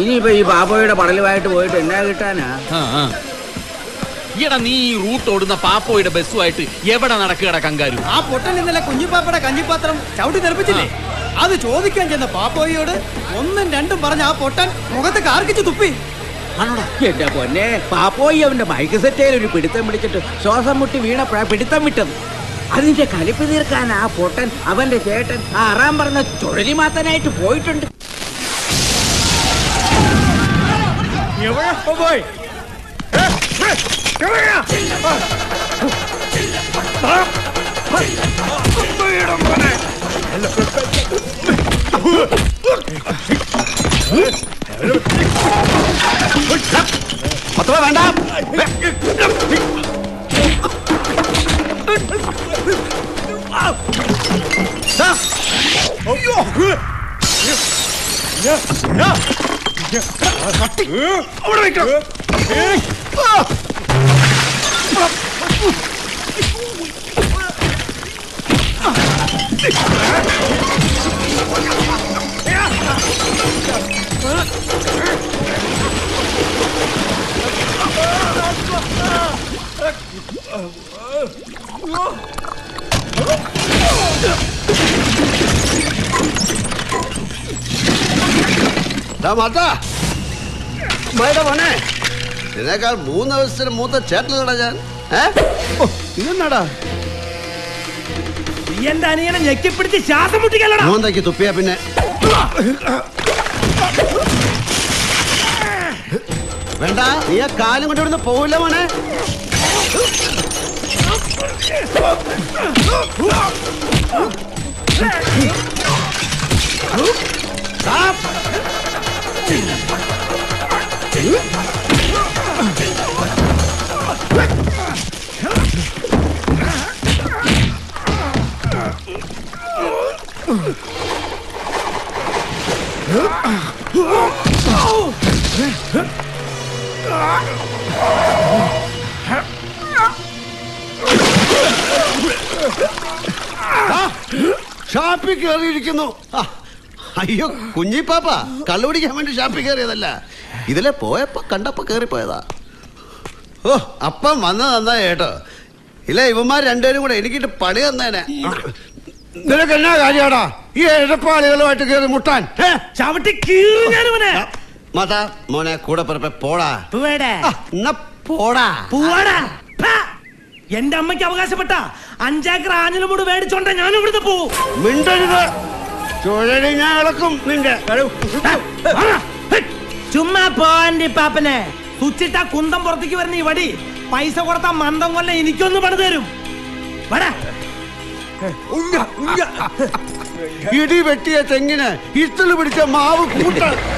ഇനിയിപ്പോ ഈ പാപ്പോയുടെ പടലുമായിട്ട് പോയിട്ട് എന്നാ കിട്ടാനാ? ഈടാ നീ റൂട്ട് ഓടുന്ന പാപ്പോയുടെ ബസ്സുമായിട്ട് എവിടെ നടക്കുകട കങ്കാരു? ആ പൊട്ടൻ ഇന്നലെ കുഞ്ഞിപ്പാപ്പയുടെ കഞ്ഞിപ്പാത്രം ചവിട്ടി തെറിപ്പിച്ചില്ലേ? അത് ചോദിക്കാൻ ചെന്ന പാപ്പോയോട് ഒന്നും രണ്ടും പറഞ്ഞ ആ പൊട്ടൻ മുഖത്ത് കാർക്കിച്ച് തുപ്പി. എന്റെ പൊന്നെ, പാപ്പോയി അവന്റെ ബൈക്ക് സെറ്റയിൽ ഒരു പിടുത്തം പിടിച്ചിട്ട് ശ്വാസം മുട്ടി വീണപ്പോഴാ പിടുത്തം വിട്ടത്. അതിന്റെ കലിപ്പ് തീർക്കാൻ ആ പൊട്ടൻ അവന്റെ ചേട്ടൻ ആ അറാൻ പറഞ്ഞ ചുഴലി മാത്താനായിട്ട് പോയിട്ടുണ്ട്. വേണ്ട മോനെ, ഇതിനേക്കാൾ 3 ദിവസത്തിന് മൂത്ത ചേട്ടനടാ ഞാൻ. ഇതെന്നാടാ എന്റെ അനിയനെ ഞെക്കിപ്പിടിച്ച് ശ്വാസം മുട്ടിക്കല്ലടാ. മൂന്നേക്ക് തുപ്പിയാ പിന്നെ വേണ്ട. നീ ആ കാലും കൊണ്ട് ഇവിടുന്ന് പോവില്ല മോനെ. ഷാപ്പിൽ കയറിയിരിക്കുന്നു. അയ്യോ കുഞ്ഞിപ്പാപ്പ, കള്ളു പിടിക്കാൻ വേണ്ടി ഷാപ്പിൽ കയറിയതല്ല, ഇതിലെ പോയപ്പോ കണ്ടപ്പോ കയറിപ്പോയതാ. ഓ, അപ്പം വന്നത് നന്നായി കേട്ടോ. ഇല്ല, ഇവന്മാർ രണ്ടുപേരും കൂടെ എനിക്കിട്ട് പണി തന്നേനെ. നിനക്ക് എന്നാ കാര്യാടാ ഈ എഴപ്പാളികളുമായിട്ട് കയറി മുട്ടാൻ? മാതാ മോനെ, കൂടെ പറപ്പ പോടാ. പോടാ. എന്റെ അമ്മയ്ക്ക് അവകാശപ്പെട്ട 5 ഏക്കർ ആഞ്ഞിലുമൂട് മേടിച്ചോണ്ട ഞാൻ ഇവിടുന്ന് പോവും. മിണ്ടരുത്, ചുഴലി ഞാൻ ഇളക്കും നിന്റെ. ചുമ്മാ പോവാൻ്റെ പാപ്പനെ. തുച്ചിട്ട കുന്തം പുറത്തേക്ക് വരുന്ന ഈ വടി പൈസ കൊടുത്ത മന്ദം കൊല്ല എനിക്കൊന്ന് പണി തരും. ഇടി വെട്ടിയ തെങ്ങിന് ഇത്തല് പിടിച്ച മാവ് കൂട്ട.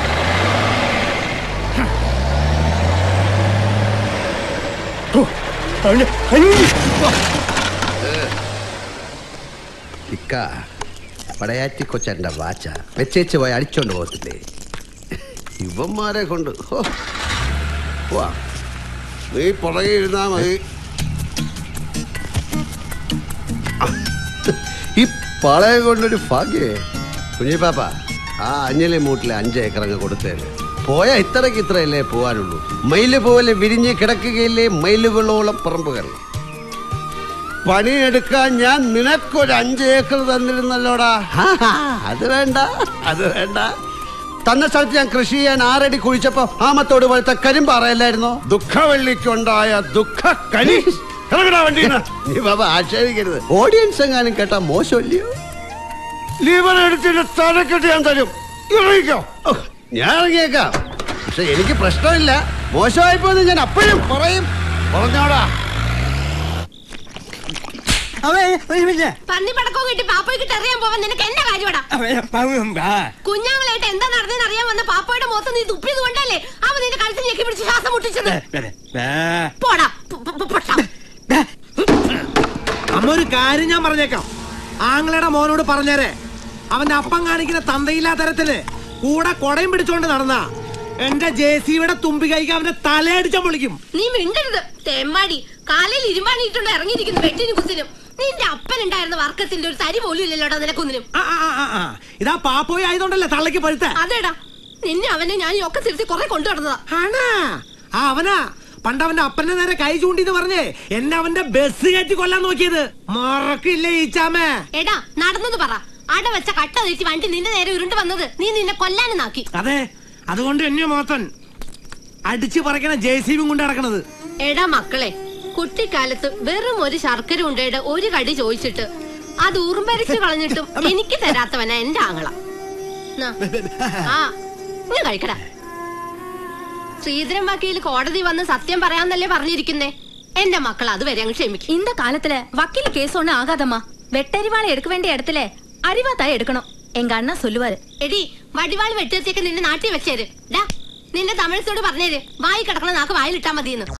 പടയാറ്റി കൊച്ചന്റെ വാച്ച വെച്ചേച്ച് പോയി അടിച്ചോണ്ട് പോകത്തില്ലേ ഇവന്മാരെ കൊണ്ട്? നീ പുറകെ ഇരുന്നാ മതി. ഈ പളയെ കൊണ്ടൊരു ഭാഗ്യേ. കുഞ്ഞിപ്പാപ്പ, ആ അഞ്ഞലി മൂട്ടിലെ 5 ഏക്കർ അങ്ങ് കൊടുത്തേര്. പോയ ഇത്രയല്ലേ പോവാനുള്ളൂ. മയില് പോലെ വിരിഞ്ഞ് കിടക്കുകയില്ലേ മയിലുകളോളം പറമ്പുകൾ. പണിയെടുക്കാൻ ഞാൻ നിനക്കൊരു 5 ഏക്കർ തന്നിരുന്നല്ലോടാ. അത് വേണ്ട. തന്ന സ്ഥലത്ത് ഞാൻ കൃഷി ചെയ്യാൻ 6 അടി കുഴിച്ചപ്പോ ആമത്തോട് പോലത്തെ കരിമ്പാറയല്ലായിരുന്നോ? ദുഃഖവെള്ളിക്കുണ്ടായ ദുഃഖക്കനി. നീ ബാബ ആക്ഷേപിക്കരുത്. ഓഡിയൻസ് എങ്ങാനും കേട്ടാ മോശമല്ലയോ? ലീവർ എടുത്തിട്ട് തലക്കെട്ട് ഞാൻ തരും. ഇറങ്ങിക്കോ. ഞാൻ ഇറങ്ങിയേക്കാം, പക്ഷെ എനിക്ക് പ്രശ്നമില്ല. മോശമായിപ്പോന്ന് ഞാൻ അപ്പോഴും പറയും. പറഞ്ഞോടാ. കുഞ്ഞാമലായിട്ട് എന്താ നടന്നെന്ന് അറിയാൻ വന്ന പാപ്പയുടെ മുഖത്ത് നീ തുപ്പിയത് കൊണ്ടല്ലേ അവൻ നിന്റെ കഴുത്ത് ഞെക്കി പിടിച്ച് ശ്വാസം മുട്ടിച്ചത്. അമ്മ ഒരു കാര്യം ഞാൻ പറഞ്ഞേക്കാം. ആങ്ങളയുടെ മോനോട് പറഞ്ഞേരെ, അവന്റെ അപ്പം കാണിക്കുന്ന തന്തയില്ലാ തരത്തില് കൂടെ കൊടയും പിടിച്ചോണ്ട് നടന്ന എന്റെ ജെസിയുടെ തുമ്പി കൈക്ക് അവന്റെ തലയടിച്ചാൻ വിളിക്കും. നീ മിണ്ടരുത് തെമ്മാടി. കാലിൽ ഇരുമ്പാണിയിട്ടുണ്ട് ഇറങ്ങിയിരിക്കുന്നു വെട്ടിനും കുത്തിനും. നിന്റെ അപ്പൻ ഉണ്ടായിരുന്ന വർക്കത്തിന്റെ ഒരു തരി പോലും ഇല്ലല്ലോടാ നിനക്കൊന്നിനും. ഇതാ പാപ്പോയി ആയതുകൊണ്ടല്ലേ തള്ളക്ക് പഴുത്ത. അതേടാ, നിന്നെ അവനെ ഞാൻ ഈ ഒക്കെ തിരുത്തി കുറെ കൊണ്ടുവന്നതാ. ആണാ? ആ അവനാ പണ്ട് അവന്റെ അപ്പന്റെ നേരെ കൈ ചൂണ്ടിന്ന് പറഞ്ഞേ എന്നെ അവന്റെ ബസ് കയറ്റി കൊല്ലാൻ നോക്കിയത്. മറക്കില്ലേ ഈച്ചാമേ? എടാ നടന്നത് പറ. അട വെച്ച കട്ട തെറ്റി വണ്ടി നിന്റെ നേരെ ഉരുണ്ട് വന്നത് നീ നിന്നെ കൊല്ലാനും നാക്കി. അതെ, അതുകൊണ്ട് എന്നെ മോത്തൻ അടിച്ചു പറക്കണ JCB കൊണ്ട് നടക്കണത്. എടാ മക്കളെ, കുട്ടിക്കാലത്ത് വെറും ഒരു ശർക്കര ഉണ്ടയുടെ ഒരു കടി ചോദിച്ചിട്ട് അത് ഉറുമ്പരിച്ചു കളഞ്ഞിട്ടും എനിക്ക് തരാത്തവനാ എന്റെ ആങ്ങള. ആ ഞാൻ കഴിക്കടാ. ശ്രീധരൻ വക്കീൽ കോടതി വന്ന് സത്യം പറയാന്നല്ലേ പറഞ്ഞിരിക്കുന്നേ. എന്റെ മക്കൾ അതുവരെ അങ്ങ് ക്ഷമിക്കും. இந்த காலத்துல வக்கீல் கேஸ் ஒண்ணு ஆகாதம்மா. வெட்டறிவாளை எடுக்க வேண்டிய இடத்துல அறிவாத்தாய் எடுக்கணும். எங்க அண்ணா சொல்லுவாரு. എടി വടിവാൾ വെട്ടിയൊക്കെ നിന്റെ നാട്ടിൽ വെച്ചേര്. നിന്റെ തമിഴത്തോട് പറഞ്ഞേര് വായി കിടക്കണ നാക്ക് വായിലിട്ടാ മതിയെന്ന്.